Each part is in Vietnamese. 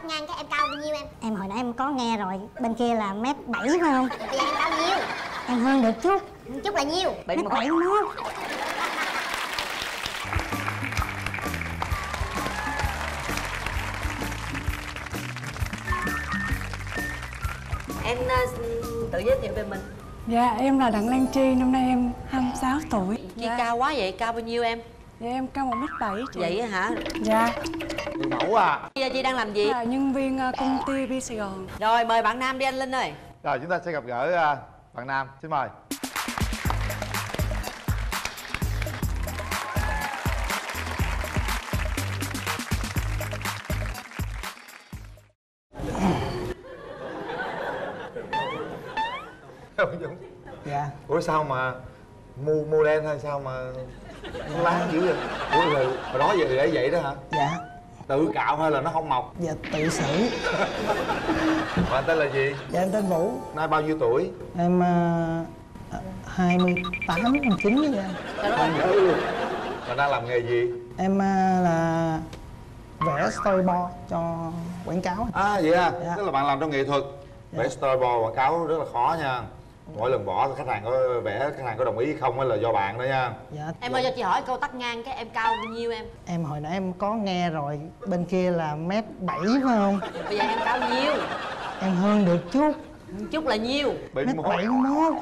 tắt ngang cái em cao bao nhiêu em? Em hồi nãy em có nghe rồi, bên kia là mét 7 phải không? Bây giờ em cao nhiêu? Em hơn được chút. Chút là nhiêu? Mét 71. Em tự giới thiệu về mình. Dạ, em là Đặng Lan Chi, năm nay em 26 tuổi. Chi cao quá vậy, cao bao nhiêu em? Dạ, em cao 1m7 chị. Vậy hả? Dạ. Người mẫu à? Bây giờ Chi đang làm gì? Là nhân viên công ty B Sài Gòn. Rồi, mời bạn Nam đi anh Linh ơi. Rồi chúng ta sẽ gặp gỡ bạn Nam, xin mời. Dạ. Ủa sao mà mua đen hay sao mà nó láng dữ vậy? Ủa rồi hồi đó giờ để vậy đó hả? Dạ. Tự cạo hay là nó không mọc? Dạ tự xử. Và anh tên là gì? Dạ em tên Vũ. Nay bao nhiêu tuổi? Em 28, 29 vậy anh. Anh nhớ luôn. Và đang làm nghề gì? Em là vẽ storyboard cho quảng cáo. À vậy à? Dạ. Tức là bạn làm trong nghệ thuật. Dạ. Vẽ storyboard quảng cáo rất là khó nha. Mỗi lần bỏ khách hàng có vẽ, khách hàng có đồng ý hay không là do bạn đó nha. Dạ. Em ơi cho chị hỏi câu tắt ngang cái em cao bao nhiêu em? Em hồi nãy em có nghe rồi, bên kia là mét 7 phải không? Bây giờ em cao nhiêu? Em hơn được chút. Chút là nhiêu? Mét 71. 71.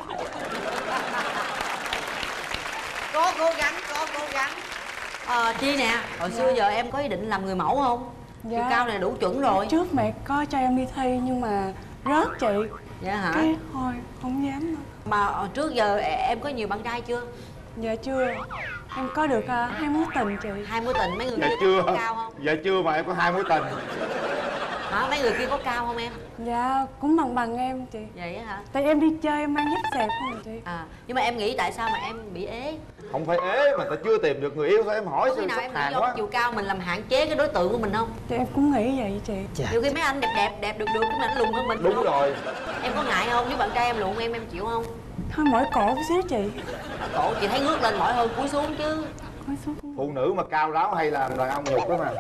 Có cố gắng, có cố gắng. Chi nè, hồi xưa giờ em có ý định làm người mẫu không? Dạ. Chiều cao này đủ chuẩn rồi. Trước mẹ có cho em đi thi nhưng mà rớt chị. Dạ hả? Cái thôi, không dám nữa. Mà trước giờ em có nhiều bạn trai chưa? Dạ chưa. Em có được 2 mối tình chị. 2 mối tình, mấy người Dạ kia chưa. có cao không? Dạ chưa mà em có 2 mối tình. Hả? Mấy người kia có cao không em? Dạ, cũng bằng em chị. Vậy á hả? Tại em đi chơi em mang dép xẹp không chị. Nhưng mà em nghĩ tại sao mà em bị ế? Không phải ế mà ta chưa tìm được người yêu thôi, em hỏi Có khi sự nào sắp em nghĩ hàng do quá. chiều cao mình làm hạn chế cái đối tượng của mình không? Thì em cũng nghĩ vậy chị. Dạ. Nhiều khi mấy anh đẹp được cái mà anh lùn hơn mình Đúng không? rồi. Em có ngại không? Nếu bạn trai em lùn em chịu không? Thôi mỏi cổ một xíu chị. Cổ chị thấy ngước lên mỏi hơn cúi xuống chứ. Cúi xuống. Phụ nữ mà cao ráo hay làm đàn ông ngục đó mà.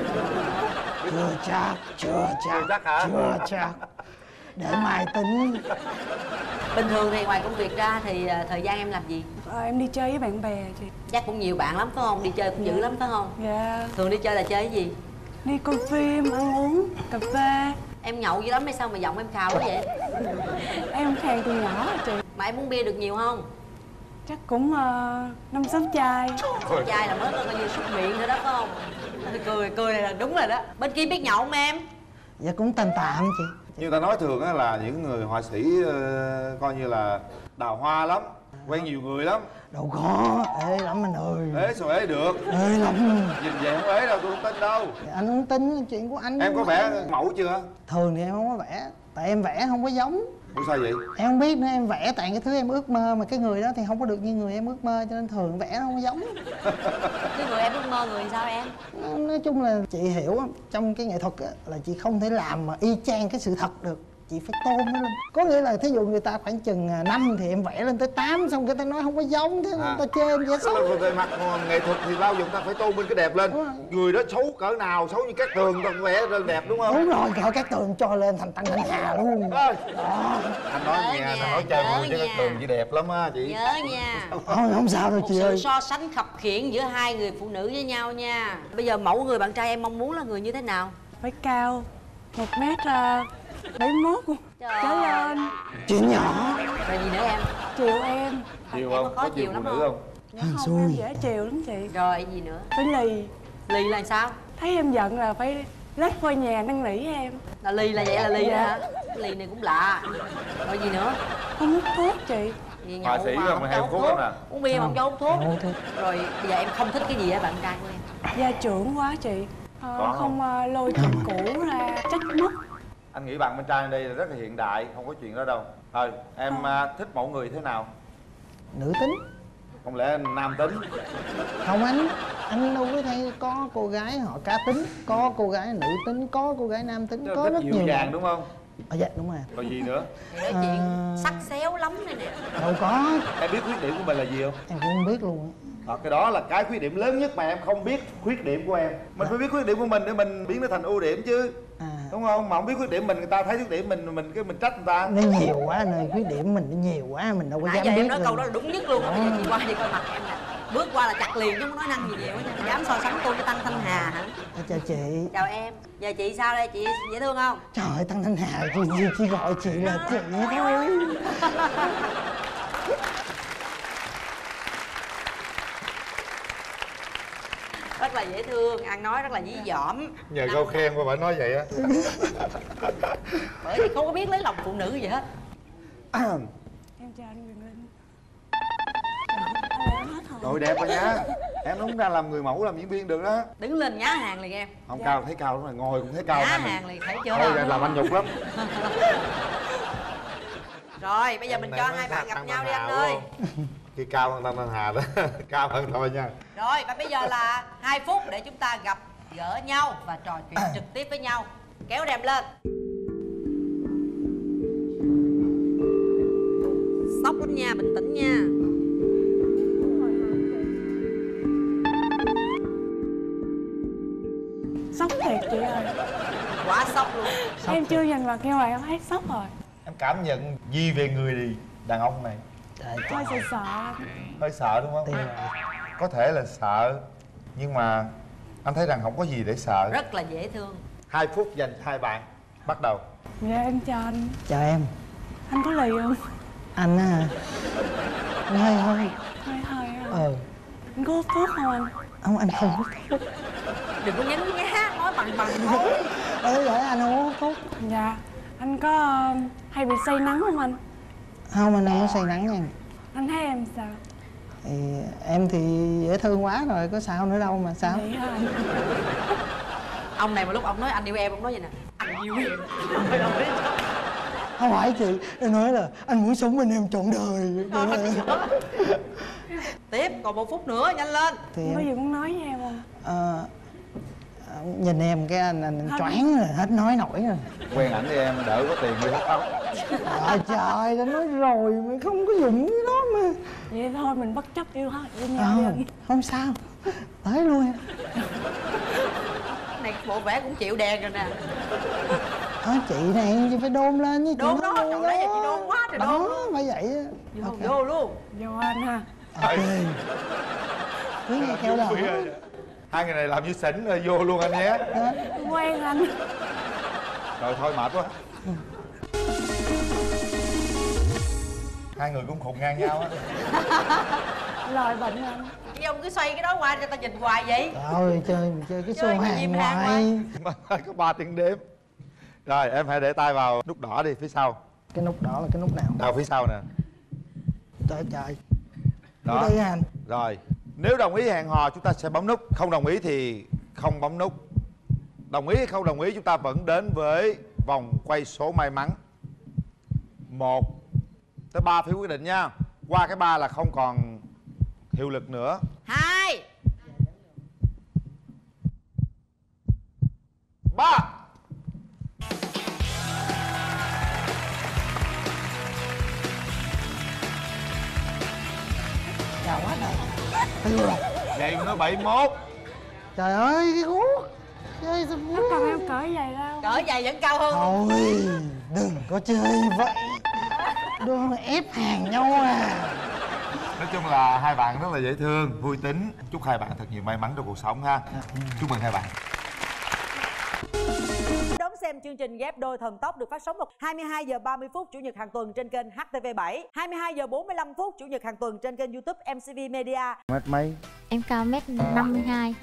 Chưa chắc, chưa chắc. Chưa chắc hả? Chưa chắc. Để mai tính. Bình thường thì ngoài công việc ra thì thời gian em làm gì? Em đi chơi với bạn bè chị. Chắc cũng nhiều bạn lắm phải không? Đi chơi cũng dữ lắm phải không? Dạ. Thường đi chơi là chơi cái gì? Đi coi phim, ăn uống, cà phê. Em nhậu dữ lắm hay sao mà giọng em khào quá vậy? Em khàn từ nhỏ rồi chị. Mà em uống bia được nhiều không? Chắc cũng 5-6 chai. Chai là mới coi như súc miệng nữa đó phải không? Cười này là đúng rồi đó. Bên kia biết nhậu không em? Dạ cũng tạm tạm chị. Như ta nói thường á là những người họa sĩ coi như là đào hoa lắm, quen nhiều người lắm. Đâu có, ê lắm anh ơi. Ế sao ế được? Ê lắm. Nhìn vậy không ế đâu, tôi không tin đâu. Dạ, anh không tin chuyện của anh. Em có vẽ mẫu chưa? Thường thì em không có vẽ. Tại em vẽ không có giống. Ủa sao vậy? Em không biết nữa, em vẽ tại cái thứ em ước mơ. Mà cái người đó thì không có được như người em ước mơ. Cho nên thường vẽ nó không có giống. Cái người em ước mơ người sao em? Nói chung là chị hiểu á, trong cái nghệ thuật á, là chị không thể làm mà y chang cái sự thật được. Chị phải tôn nó lên. Có nghĩa là thí dụ người ta khoảng chừng 5 thì em vẽ lên tới 8. Xong người ta nói không có giống, thế người ta chê em vẽ xấu. Tức là về mặt nghệ thuật thì bao giờ ta phải tôn vinh cái đẹp lên. Người đó xấu cỡ nào, xấu như Cát Tường ta cũng vẽ lên đẹp đúng không? Đúng rồi, cỡ Cát Tường cho lên thành Tăng Thanh Hà luôn. Đó. Đó. Anh nói Nhớ nghe, nha, anh nói chơi nhớ vui chứ Cát nha. Tường chị đẹp lắm á chị. Nhớ nha. Không sao đâu Một chị sự ơi. so sánh khập khiễng giữa hai người phụ nữ với nhau nha. Bây giờ mẫu người bạn trai em mong muốn là người như thế nào? Phải cao 1m71 trở lên. Chuyện nhỏ. Rồi gì nữa em? Chiều em. Chiều Em không? có chiều phụ lắm nữ không? không? Dạ không, em dễ chiều lắm chị. Rồi gì nữa? Phải lì. Lì là sao? Thấy em giận là phải lết qua nhà năn nỉ em. Là lì là vậy là lì đó Dạ. hả? Cái lì này cũng lạ. Rồi gì nữa? Không hút thuốc chị. Gì Họa nhậu sĩ mà mà không hay cho hút hút thuốc thuốc. lắm nè. Uống bia mà không cho hút thuốc. Không hút thuốc. Rồi bây giờ em không thích cái gì ở bạn trai của em? Gia trưởng quá chị. Có Không lôi chuyện cũ ra trách móc. Anh nghĩ bạn bên trai đây là rất là hiện đại, không có chuyện đó đâu. Thôi, em thích mẫu người thế nào? Nữ tính. Không lẽ anh nam tính? Không anh đâu có thấy có cô gái họ cá tính, có cô gái nữ tính, có cô gái nam tính, có Thích rất dịu nhiều dàng mẫu. đúng không? Dạ đúng rồi. Còn gì nữa? Thì nói chuyện sắc xéo lắm này nè. Đâu có, Em biết khuyết điểm của mình là gì không? em cũng không biết luôn. Cái đó là cái khuyết điểm lớn nhất mà em không biết khuyết điểm của em. Mình phải biết khuyết điểm của mình để mình biến nó thành ưu điểm chứ. đúng không? Mà không biết khuyết điểm mình, người ta thấy khuyết điểm mình cái mình trách người ta. Nó nhiều quá anh ơi, khuyết điểm mình nó nhiều quá mình đâu có Nãy dám giờ biết em nói rồi. câu đó là đúng nhất luôn á. Bây giờ chị qua đi coi mặt em nè, bước qua là chặt liền chứ không nói năng gì nhiều á nha. Dám so sánh tôi với Tăng Thanh Hà hả? Chào chị. Chào em. Giờ chị sao đây, chị dễ thương không? Trời ơi, Tăng Thanh Hà, chị gọi chị là chị thôi. Rất là dễ thương, ăn nói rất là dí dỏm. Nhờ câu khen mà phải nói vậy á. Bởi vì không có biết lấy lòng phụ nữ gì hết. Em chào anh Quyền Linh. Rồi đẹp rồi nha. Em đúng ra làm người mẫu, làm diễn viên được đó. Đứng lên nhá hàng liền em. Không cao, thấy cao lắm rồi, ngồi cũng thấy cao. Nhá lắm. hàng liền, thấy chưa? Thôi làm anh nhục lắm. Rồi bây giờ mình cho hai bạn gặp nhau đi anh ơi. Khi cao hơn Tăng Thanh Hà đó. Cao hơn thôi nha. Rồi và bây giờ là 2 phút để chúng ta gặp gỡ nhau và trò chuyện trực tiếp với nhau. Kéo rèm lên. Sốc lắm nha, bình tĩnh nha. Sốc thiệt chị ơi. Quá sốc luôn. Em chưa nhìn mặt như vậy em thấy sốc rồi. Em cảm nhận gì về người đàn ông này? Hơi sợ sợ. Hơi sợ đúng không? Thì Có thể là sợ, nhưng mà anh thấy rằng không có gì để sợ. Rất là dễ thương. 2 phút dành cho hai bạn. Bắt đầu. Dạ em chào anh. chào em. Anh có lì không? Anh á, anh hơi Hơi hơi á. Anh có hút thuốc không anh? Không, anh không hút thuốc. Đừng có nhấn nhá, nói bằng thôi. Vậy anh không hút thuốc. Dạ. Anh có hay bị say nắng không anh? Không, anh không có say nắng nha. Anh thấy em sao? Thì em thì dễ thương quá rồi, có sao nữa đâu mà sao. Vậy hả anh? Ông này mà lúc ông nói anh yêu em, ông nói vậy nè: anh yêu em. Không phải chị, em nói là anh muốn sống bên em trọn đời. Tiếp, còn 1 phút nữa, nhanh lên. Thì Anh có em, gì muốn nói với em không? nhìn em cái anh choáng rồi, hết nói nổi rồi. Quen ảnh đi em, đỡ có tiền đi hút ốc. Trời, đã nói rồi mà không có dùng cái đó mà. Vậy thôi mình bất chấp yêu hết với nhau đi anh. Không sao, tới luôn em. Này bộ vẽ cũng chịu đèn rồi nè. Chị này chị phải đôn lên với chị. Đôn đó, nói trời ơi, chị đôn quá trời đôn đó, luôn. phải vậy á. Vô, Ok. vô luôn. Vô anh ha. Ok. Cứ nghe theo đó. Hai người này làm như xỉn rồi, vô luôn anh nhé. Quen anh. Rồi thôi mệt quá. Hai người cũng khùng ngang nhau á. Lời bệnh anh. Chứ ông cứ xoay cái đó qua cho ta nhìn hoài vậy. Rồi mình chơi cái Chơi xô cái hàng chim hàng ngoài. Có 3 tiếng đếm. Rồi em hãy để tay vào nút đỏ đi, phía sau. Cái nút đỏ là cái nút nào? Đâu phía sau nè. Trời trời. Đó. Đây anh. Rồi, nếu đồng ý hẹn hò chúng ta sẽ bấm nút, không đồng ý thì không bấm nút. Đồng ý hay không đồng ý chúng ta vẫn đến với vòng quay số may mắn. 1 tới 3 phiếu quyết định nha. Qua cái 3 là không còn hiệu lực nữa. 2 3. Chào quá trời. Tiêu rồi. Vậy mà nó 71. Trời ơi, cái guốc. Chơi sao Nó cần em cởi giày ra không? cỡ giày vẫn cao hơn. thôi, đừng có chơi vậy. Đừng ép hàng nhau à. Nói chung là hai bạn rất là dễ thương, vui tính. Chúc hai bạn thật nhiều may mắn trong cuộc sống ha. Chúc mừng hai bạn. Đón xem chương trình Ghép Đôi Thần Tốc được phát sóng vào 22 giờ 30 phút Chủ nhật hàng tuần trên kênh HTV7, 22 giờ 45 phút Chủ nhật hàng tuần trên kênh YouTube MCV Media. Mét mấy? Em cao 1m52.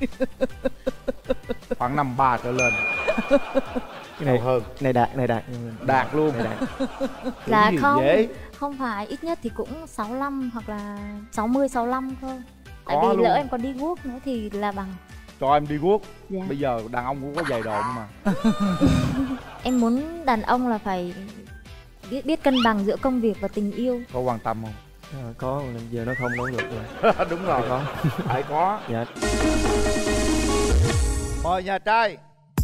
Khoảng 53 trở lên. Cái này hơn. này đạt Đạt luôn. này đạt. Là gì không, dễ. không phải, ít nhất thì cũng 65 hoặc là 60, 65 thôi. Tại Có vì luôn. lỡ em còn đi guốc nữa thì là bằng. Cho em đi guốc. Dạ. Bây giờ đàn ông cũng có giày độn mà. Em muốn đàn ông là phải biết cân bằng giữa công việc và tình yêu. Có quan tâm không? Có, giờ nó không đâu được rồi. Đúng rồi. Có. Phải có. Dạ. Mời nhà trai.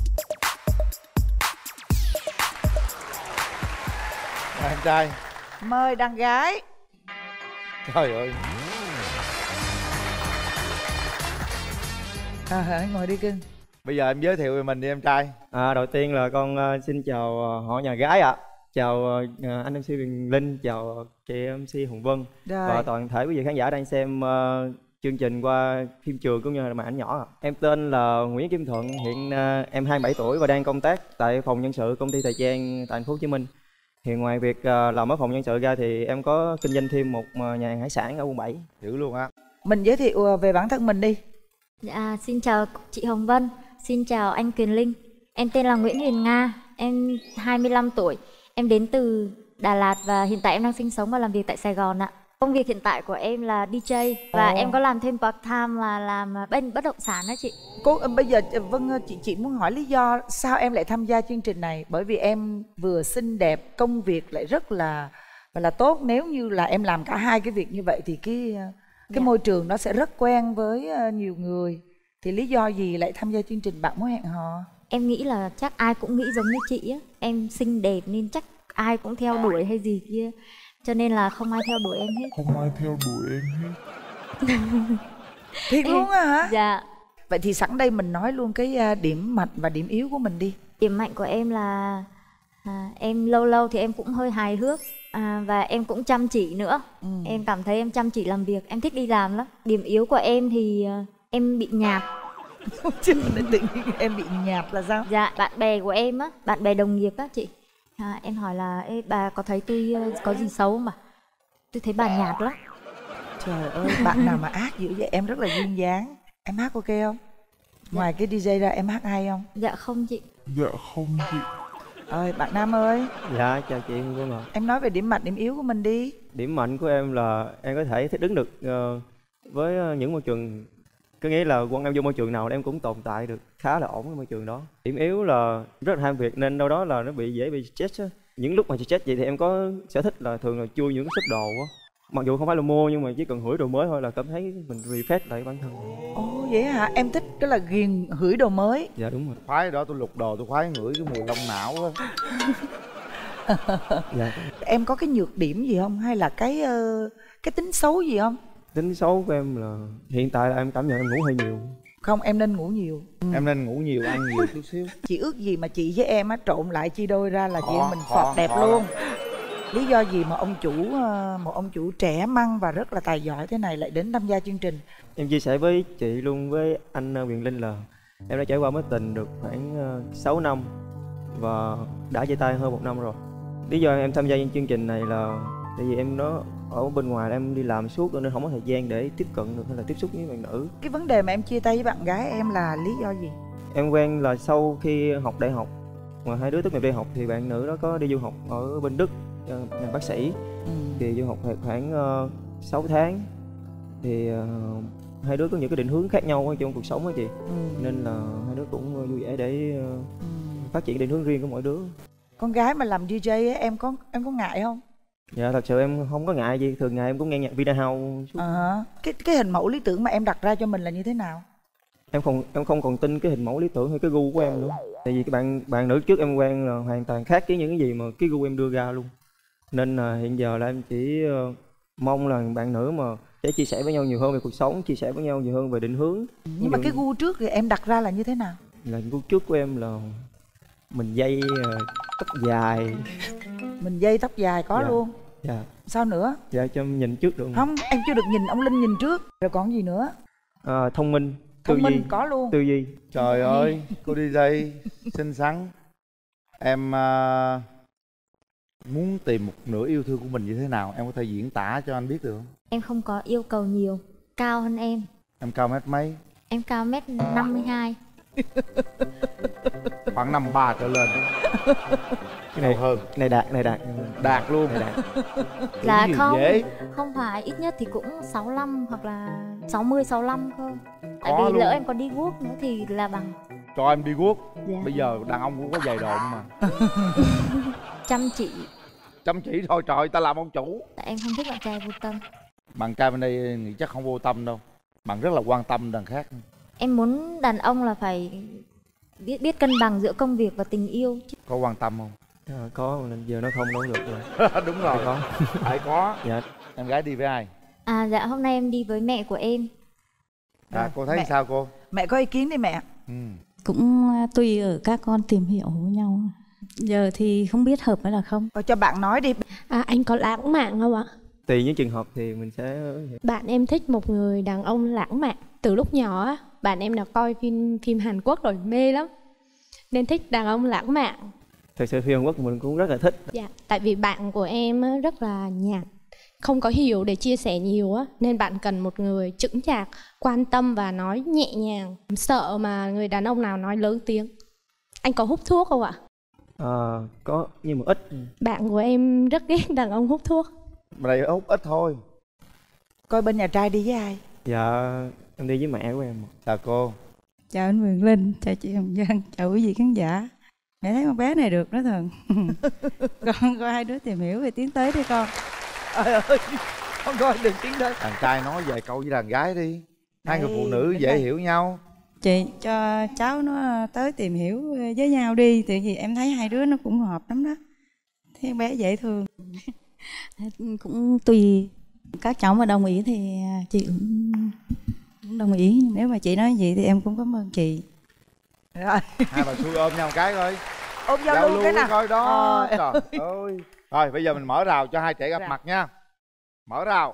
Mời anh trai. Mời đàn gái. Trời ơi. Hả, ngồi đi cưng. Bây giờ em giới thiệu về mình đi em trai. Đầu tiên là con xin chào họ nhà gái ạ. Chào anh MC Quyền Linh, chào chị MC Hồng Vân và toàn thể quý vị khán giả đang xem chương trình qua phim trường cũng như là màn ảnh nhỏ ạ. Em tên là Nguyễn Kim Thuận, hiện em 27 tuổi và đang công tác tại phòng nhân sự công ty thời trang tại thành phố Hồ Chí Minh. Thì ngoài việc làm ở phòng nhân sự ra thì em có kinh doanh thêm một nhà hàng hải sản ở quận 7. Dữ luôn á. Mình giới thiệu về bản thân mình đi. Dạ, xin chào chị Hồng Vân, xin chào anh Quyền Linh. Em tên là Nguyễn Huyền Nga, em 25 tuổi. Em đến từ Đà Lạt và hiện tại em đang sinh sống và làm việc tại Sài Gòn ạ. Công việc hiện tại của em là DJ và em có làm thêm part time là làm bên bất động sản đó chị. Bây giờ Vân, chị muốn hỏi lý do sao em lại tham gia chương trình này? Bởi vì em vừa xinh đẹp, công việc lại rất là tốt. Nếu như là em làm cả hai cái việc như vậy thì cái môi trường nó sẽ rất quen với nhiều người. Thì lý do gì lại tham gia chương trình Bạn Muốn Hẹn Hò? Em nghĩ là chắc ai cũng nghĩ giống như chị á. Em xinh đẹp nên chắc ai cũng theo đuổi hay gì kia. Cho nên là không ai theo đuổi em hết. Thiệt luôn á hả? Dạ. Vậy thì sẵn đây mình nói luôn cái điểm mạnh và điểm yếu của mình đi. Điểm mạnh của em là em lâu lâu thì em cũng hơi hài hước và em cũng chăm chỉ nữa. Em cảm thấy em chăm chỉ làm việc, em thích đi làm lắm. Điểm yếu của em thì em bị nhạt. Tự nhiên em bị nhạt là sao? Dạ, bạn bè của em á, bạn bè đồng nghiệp á chị. Em hỏi là ê, bà có thấy tôi có gì xấu không bà? Tôi thấy bà nhạt lắm. Trời ơi, bạn nào mà ác dữ vậy? Em rất là duyên dáng. Em hát ok không? Ngoài cái DJ ra em hát hay không? Dạ không chị. Ơi, bạn Nam ơi. Dạ, chào chị Hồng Vân ạ. Em nói về điểm mạnh, điểm yếu của mình đi. Điểm mạnh của em là em có thể thích ứng được với những môi trường. Có nghĩa là quan em vô môi trường nào em cũng tồn tại được khá là ổn với môi trường đó. Điểm yếu là rất là ham việc nên đâu đó là nó dễ bị stress á. Những lúc mà stress vậy thì em có sở thích là thường là chui những shop đồ á. Mặc dù không phải là mua nhưng mà chỉ cần hửi đồ mới thôi là cảm thấy mình refresh lại bản thân. Ồ vậy hả? Em thích cái là ghiền hửi đồ mới. Dạ đúng rồi. Khoái đó, tôi lục đồ tôi khoái ngửi cái mùi lông não á. Dạ. Em có cái nhược điểm gì không? Hay là cái tính xấu gì không? Tính xấu của em là hiện tại là em cảm nhận em ngủ hơi nhiều. Không, em nên ngủ nhiều. Em nên ngủ nhiều, ăn nhiều chút xíu. Chị ước gì mà chị với em á trộn lại chia đôi ra là chị em mình phọt đẹp luôn. Lý do gì mà một ông chủ trẻ măng và rất là tài giỏi thế này lại đến tham gia chương trình? Em chia sẻ với chị luôn với anh Quyền Linh là em đã trải qua mối tình được khoảng 6 năm và đã chia tay hơn 1 năm rồi. Lý do em tham gia chương trình này là tại vì em nó ở bên ngoài em đi làm suốt nên không có thời gian để tiếp cận được hay là tiếp xúc với bạn nữ. Cái vấn đề mà em chia tay với bạn gái em là lý do gì? Em quen là sau khi học đại học, mà hai đứa tốt nghiệp đại học thì bạn nữ đó có đi du học ở bên Đức làm bác sĩ. Thì du học khoảng 6 tháng thì hai đứa có những cái định hướng khác nhau trong cuộc sống á chị. Nên là hai đứa cũng vui vẻ để phát triển định hướng riêng của mỗi đứa. Con gái mà làm DJ á, em có ngại không? Dạ thật sự em không có ngại gì, thường ngày em cũng nghe nhạc Vinahouse. Cái hình mẫu lý tưởng mà em đặt ra cho mình là như thế nào? Em không còn tin cái hình mẫu lý tưởng hay cái gu của em nữa. Tại vì cái bạn nữ trước em quen là hoàn toàn khác với những cái gì mà cái gu em đưa ra luôn. Nên là hiện giờ là em chỉ mong là bạn nữ mà sẽ chia sẻ với nhau nhiều hơn về cuộc sống, chia sẻ với nhau nhiều hơn về định hướng. Nhưng mà cái gu trước thì em đặt ra là như thế nào? Là gu trước của em là mình dây tóc dài. Mình dây tóc dài có luôn. Dạ. Sao nữa? Dạ cho em nhìn trước được không? Không, em chưa được nhìn ông Linh nhìn trước. Rồi còn gì nữa? Thông minh. Thông minh có luôn. Tư duy. Trời ơi, cô DJ xinh xắn. Em muốn tìm một nửa yêu thương của mình như thế nào? Em có thể diễn tả cho anh biết được không? Em không có yêu cầu nhiều. Cao hơn em. Em cao mét mấy? Em cao mét 52. Khoảng 53 trở lên. Cái này hơn. Này đạt. Đạt luôn. Này đạt. Là không dễ. Không phải, ít nhất thì cũng 65 hoặc là 60, 65 thôi. Tại Có vì luôn. lỡ em có đi guốc nữa thì là bằng. Cho em đi guốc. Dạ. Bây giờ đàn ông cũng có giày độn mà. Chăm chỉ. Chăm chỉ thôi trời, ta làm ông chủ. Tại em không thích bạn trai vô tâm. Bạn trai bên đây nghĩ chắc không vô tâm đâu. Bạn rất là quan tâm đàn khác. Em muốn đàn ông là phải biết cân bằng giữa công việc và tình yêu chứ. Có quan tâm không? Có, nên giờ nó không nói được rồi. Đúng rồi. Có. Phải có. Dạ. Em gái đi với ai? Dạ hôm nay em đi với mẹ của em. Cô thấy mẹ. sao cô? Mẹ có ý kiến đi mẹ. Cũng tùy ở các con tìm hiểu với nhau. Giờ thì không biết hợp hay là không. Cho bạn nói đi. Anh có lãng mạn không ạ? Tùy những trường hợp thì mình sẽ... Bạn em thích một người đàn ông lãng mạn. Từ lúc nhỏ á, bạn em đã coi phim Hàn Quốc rồi, mê lắm, nên thích đàn ông lãng mạn. Thật sự phim Hàn Quốc mình cũng rất là thích. Dạ, tại vì bạn của em rất là nhạt, không có hiểu để chia sẻ nhiều á, nên bạn cần một người chững chạc, quan tâm và nói nhẹ nhàng. Sợ mà người đàn ông nào nói lớn tiếng. Anh có hút thuốc không ạ? Có, nhưng mà ít. Bạn của em rất ghét đàn ông hút thuốc. Đây hút ít thôi. Coi bên nhà trai đi với ai? Dạ, em đi với mẹ của em. Chào cô. Chào anh Quyền Linh, chào chị Hồng Vân, chào quý vị khán giả. Mẹ thấy con bé này được đó Thần. Con coi hai đứa tìm hiểu về tiến tới đi con. Trời ơi, con coi đừng tiến tới. Đàn trai nói vài câu với đàn gái đi. Hai người phụ nữ đến dễ đây. hiểu nhau. Chị cho cháu nó tới tìm hiểu với nhau đi. Tại vì em thấy hai đứa nó cũng hợp lắm đó. Thấy con bé dễ thương. Cũng tùy. Các cháu mà đồng ý thì chị cũng đồng ý. Nếu mà chị nói gì thì em cũng cảm ơn chị. Rồi. Hai bà xui ôm nhau một cái coi. Ôm giao lưu cái nào. coi đó. Trời ơi. Rồi bây giờ mình mở rào cho hai trẻ gặp mặt nha. Mở rào.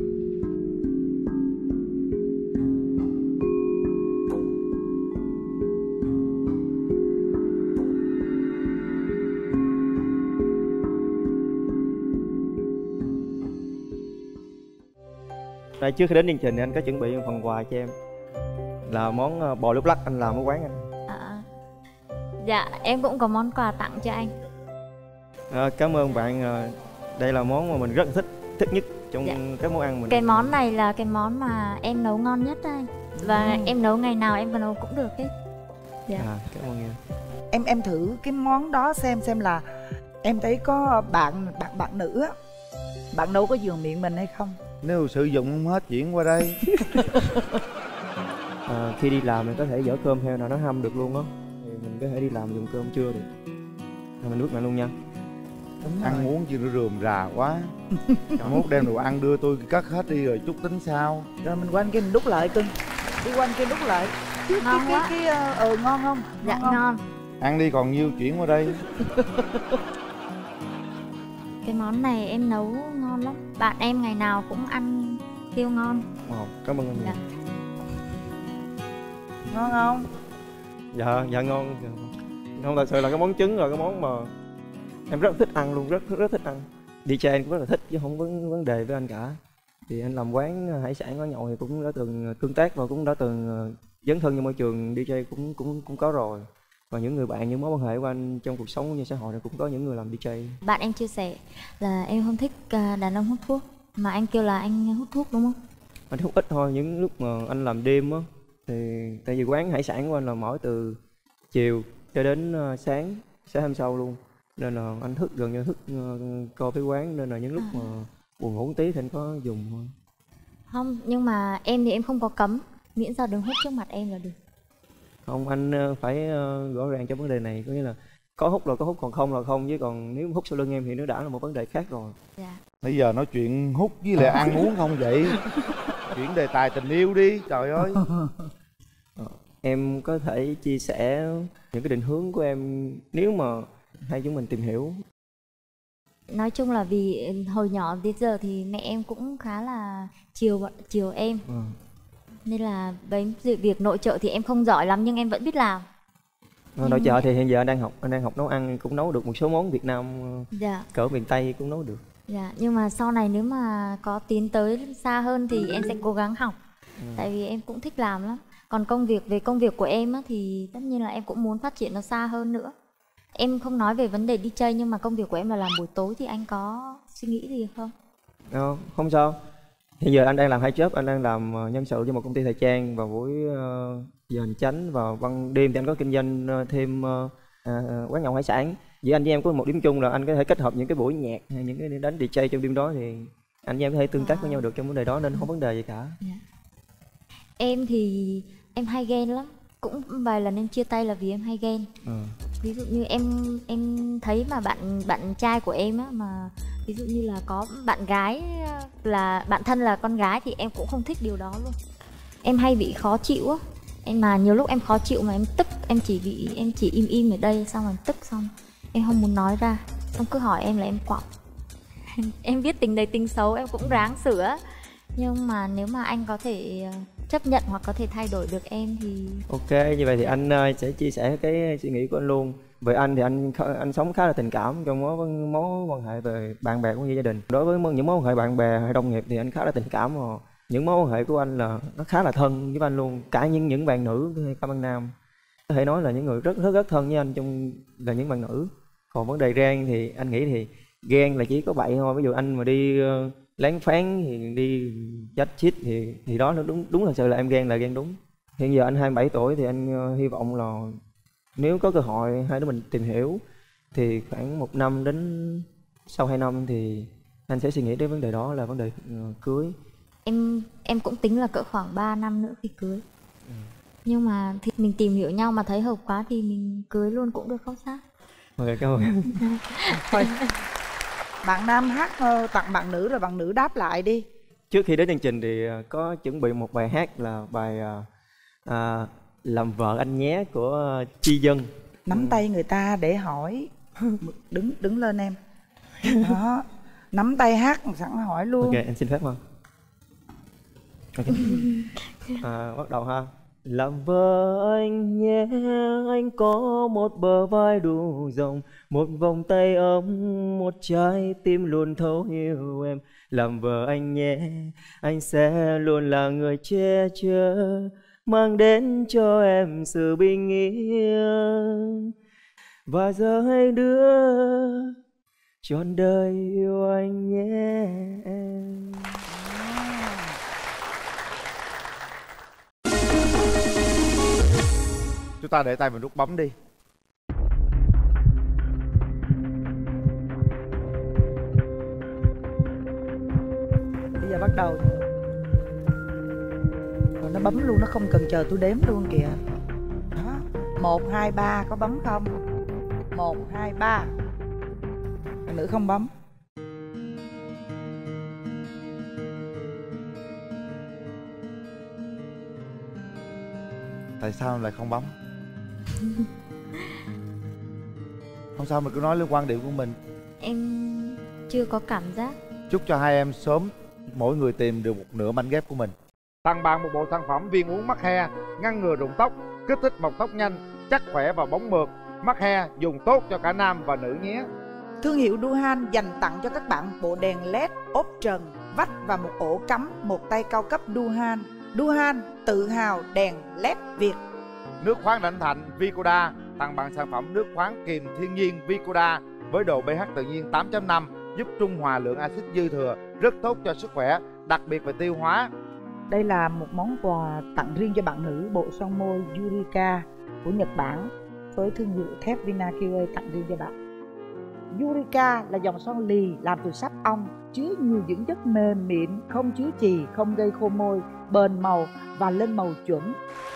Đây, trước khi đến chương trình thì anh có chuẩn bị một phần quà cho em. Là món bò lúc lắc anh làm ở quán anh. Dạ, em cũng có món quà tặng cho anh. Cảm ơn bạn. Đây là món mà mình rất là thích nhất trong các món ăn mình. Cái món này là cái món mà em nấu ngon nhất đó anh. Và em nấu ngày nào em nấu cũng được hết. Dạ. Cảm ơn em. Em thử cái món đó xem là em thấy có bạn nữ á, bạn nấu có vừa miệng mình hay không? Nếu sử dụng không hết chuyển qua đây. Khi đi làm mình có thể dỡ cơm heo nào nó hâm được luôn á, thì mình có thể đi làm dùng cơm trưa được. Mình bước lại luôn nha. Ăn uống chứ nó rườm rà quá. Mốt đem đồ ăn đưa tôi cất hết đi rồi chút tính sao. Rồi mình quanh kia mình đút lại cưng. Đi quanh kia đút lại. Ngon quá. Ngon không? Dạ ngon. Ăn đi còn nhiêu chuyển qua đây. Cái món này em nấu ngon lắm. Bạn em ngày nào cũng ăn kêu ngon. Cảm ơn em. Ngon không? Dạ ngon. Không, thật sự là cái món trứng là cái món mà em rất thích ăn luôn, rất thích ăn. DJ anh cũng rất là thích chứ không có vấn đề với anh cả. Thì anh làm quán hải sản quán nhậu thì cũng đã từng tương tác và cũng đã từng dấn thân vào môi trường DJ cũng có rồi. Và những người bạn, những mối quan hệ của anh trong cuộc sống như xã hội này cũng có những người làm DJ. Bạn em chia sẻ là em không thích đàn ông hút thuốc, mà anh kêu là anh hút thuốc đúng không? Anh hút ít thôi, những lúc mà anh làm đêm á thì tại vì quán hải sản của anh là mở từ chiều cho đến sáng hôm sau luôn, nên là anh gần như thức coi cái quán, nên là những lúc mà buồn ngủ tí thì anh có dùng thôi. Không, nhưng mà em thì em không có cấm, miễn sao đừng hút trước mặt em là được. Không, anh phải rõ ràng trong vấn đề này, có nghĩa là có hút là có hút, còn không là không, chứ còn nếu hút sau lưng em thì nó đã là một vấn đề khác rồi. Dạ. Bây giờ nói chuyện hút với lại ăn uống không vậy? Chuyển đề tài tình yêu đi, trời ơi. Em có thể chia sẻ những cái định hướng của em nếu mà hai chúng mình tìm hiểu. Nói chung là vì hồi nhỏ đến giờ thì mẹ em cũng khá là chiều em. Nên là với việc nội trợ thì em không giỏi lắm nhưng em vẫn biết làm. Nội trợ thì hiện giờ anh đang học nấu ăn, cũng nấu được một số món Việt Nam. Dạ. Cỡ miền Tây cũng nấu được. Dạ, nhưng mà sau này nếu mà có tiến tới xa hơn thì em sẽ cố gắng học. Tại vì em cũng thích làm lắm. Còn về công việc của em á, thì tất nhiên là em cũng muốn phát triển nó xa hơn nữa. Em không nói về vấn đề đi chơi, nhưng mà công việc của em là làm buổi tối thì anh có suy nghĩ gì không? Không sao. Hiện giờ anh đang làm hai job, anh đang làm nhân sự cho một công ty thời trang vào buổi giờ hành chánh, và ban đêm thì anh có kinh doanh thêm quán nhậu hải sản. Vì anh với em có một điểm chung là anh có thể kết hợp những cái buổi nhạc, những cái đánh DJ trong đêm đó, thì anh với em có thể tương tác với nhau được trong vấn đề đó, nên không vấn đề gì cả. Em thì em hay ghen lắm, cũng vài lần em chia tay là vì em hay ghen. Ví dụ như em thấy mà bạn trai của em á, mà ví dụ như là có bạn gái là bạn thân là con gái thì em cũng không thích điều đó luôn. Em hay bị khó chịu á, mà nhiều lúc em khó chịu mà em tức em chỉ im ở đây, xong rồi tức, xong em không muốn nói ra, xong cứ hỏi em là em quọng. Em biết tính đấy tính xấu, em cũng ráng sửa, nhưng mà nếu mà anh có thể chấp nhận hoặc có thể thay đổi được em thì ok. Như vậy thì anh sẽ chia sẻ cái suy nghĩ của anh luôn. Về anh thì anh sống khá là tình cảm trong mối quan hệ về bạn bè cũng như gia đình. Đối với những mối quan hệ bạn bè hay đồng nghiệp thì anh khá là tình cảm, và những mối quan hệ của anh là nó khá là thân với anh luôn. Cả những bạn nữ hay các bạn nam có thể nói là những người rất thân với anh trong là những bạn nữ. Còn vấn đề ghen thì anh nghĩ thì ghen là chỉ có vậy thôi. Ví dụ anh mà đi lén phán thì đi chách chít thì đó nó đúng thật sự là em ghen, là ghen đúng. Hiện giờ anh 27 tuổi thì anh hy vọng là nếu có cơ hội hai đứa mình tìm hiểu thì khoảng 1 năm đến sau 2 năm thì anh sẽ suy nghĩ đến vấn đề đó là vấn đề cưới. Em cũng tính là cỡ khoảng 3 năm nữa thì cưới. Nhưng mà thì mình tìm hiểu nhau mà thấy hợp quá thì mình cưới luôn cũng được, không sao. Ok, cảm ơn. Thôi, bạn nam hát tặng bạn nữ rồi bạn nữ đáp lại đi. Trước khi đến chương trình thì có chuẩn bị một bài hát là bài Làm Vợ Anh Nhé của Chi Dân. Nắm tay người ta để hỏi. Đứng lên em. Đó, nắm tay hát sẵn hỏi luôn. Ok, em xin phép không? Ok. Bắt đầu ha. Làm vợ anh nhé, anh có một bờ vai đủ rộng, một vòng tay ấm, một trái tim luôn thấu hiểu em. Làm vợ anh nhé, anh sẽ luôn là người che chở, mang đến cho em sự bình yên. Và giờ hai đứa trọn đời yêu anh nhé em. Chúng ta để tay vào nút bấm đi. Bây giờ bắt đầu. Rồi nó bấm luôn, nó không cần chờ tôi đếm luôn kìa. Đó, 1, 2, 3 có bấm không? 1, 2, 3. Bạn nữ không bấm. Tại sao lại không bấm? Không sao, mình cứ nói lên quan điểm của mình. Em chưa có cảm giác. Chúc cho hai em sớm mỗi người tìm được một nửa mảnh ghép của mình. Tặng bạn một bộ sản phẩm viên uống mắc he, ngăn ngừa rụng tóc, kích thích mọc tóc nhanh, chắc khỏe và bóng mượt. Mắc he dùng tốt cho cả nam và nữ nhé. Thương hiệu Duhan dành tặng cho các bạn bộ đèn LED ốp trần, vách và một ổ cắm một tay cao cấp Duhan. Duhan tự hào đèn LED Việt. Nước khoáng Đảnh Thạnh Vicoda tặng bạn sản phẩm nước khoáng kiềm thiên nhiên Vicoda với độ pH tự nhiên 8.5, giúp trung hòa lượng axit dư thừa, rất tốt cho sức khỏe, đặc biệt về tiêu hóa. Đây là một món quà tặng riêng cho bạn nữ, bộ son môi Yurika của Nhật Bản với thương hiệu thép Vina QA tặng riêng cho bạn. Yurika là dòng son lì làm từ sáp ong, chứa nhiều dưỡng chất mềm mịn, không chứa chì, không gây khô môi, bền màu và lên màu chuẩn.